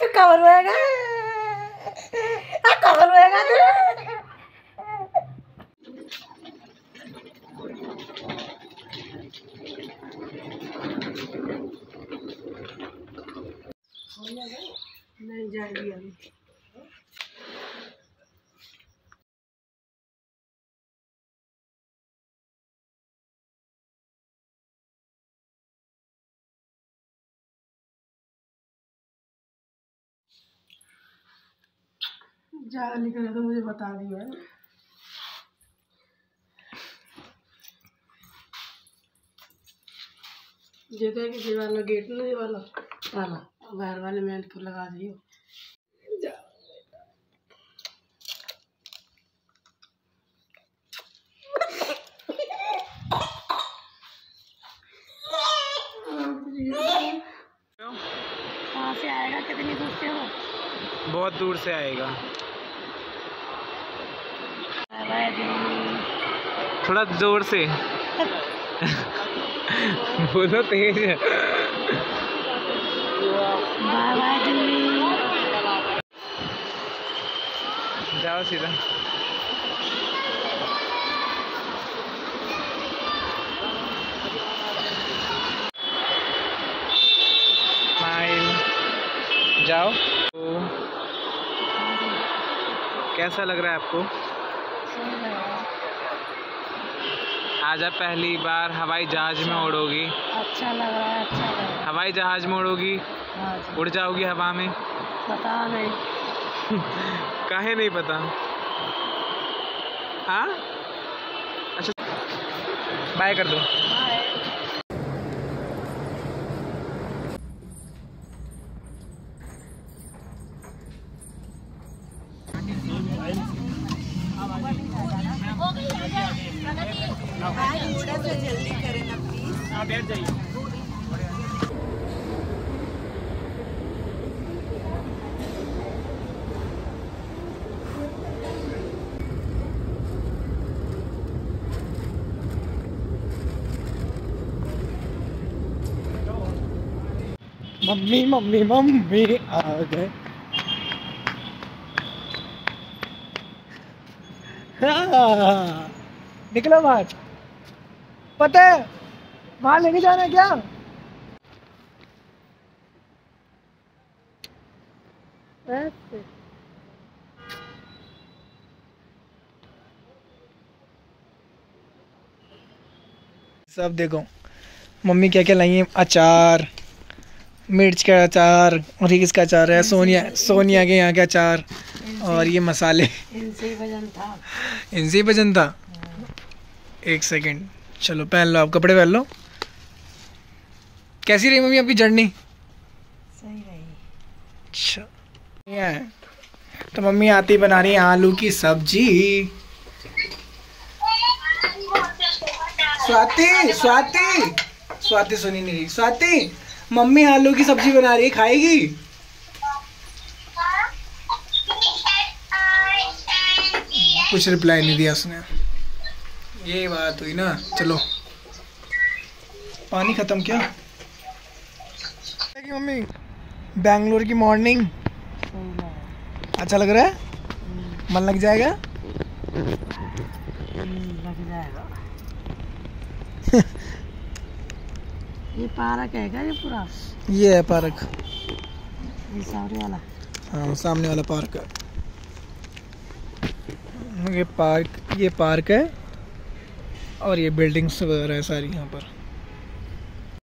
तू कवर होएगा, कवर होएगा तू। नहीं जाएगी अभी। जा निकला तो मुझे बता दिया है। जगह की दीवार गेट नहीं वाला ताला बाहर वाले में तो लगा दियो। कहाँ से आएगा, कितनी दूर से हो? बहुत दूर से आएगा। थोड़ा जोर से बोलो तेज। Bye bye Delhi. जाओ सीधा। स्माइल। जाओ। तो कैसा लग रहा है आपको? आज आप पहली बार हवाई जहाज में उड़ोगी। अच्छा लग रहा है, अच्छा लग रहा है। हवाई जहाज में उड़ोगी, उड़ जाओगी हवा में। पता नहीं। काहे नहीं पता? हाँ अच्छा, बाय कर दो। जल्दी करें ना प्लीज। आप बैठ जाइए। मम्मी मम्मी मम्मी आ गए। हाँ, निकलो बाहर। पता है वहां लेके जाना है क्या? ऐसे सब देखो मम्मी क्या क्या लाई है। अचार, मिर्च का अचार, और ये किसका अचार है? सोनिया के यहाँ का अचार। और ये मसाले इनसे ही वजन था। इनसे ही वजन था। एक सेकंड, चलो पहन लो, आप कपड़े पहन लो। कैसी रही मम्मी आपकी जर्नी? सही रही। अच्छा ये है तो मम्मी आती बना रही है आलू की सब्जी। स्वाति स्वाति स्वाति सुनी नहीं रही। स्वाति मम्मी आलू की सब्जी बना रही है, खाएगी? कुछ रिप्लाई नहीं दिया उसने। ये बात हुई ना। चलो पानी खत्म क्या? मम्मी बैंगलोर की मॉर्निंग अच्छा लग रहा है? मन लग जाएगा? लग जाएगा। ये पार्क है क्या ये पूरा? ये है पार्क। ये सामने वाला? हाँ सामने वाला पार्क है। ये पार्क है और ये बिल्डिंग्स वगैरह है सारी यहाँ पर।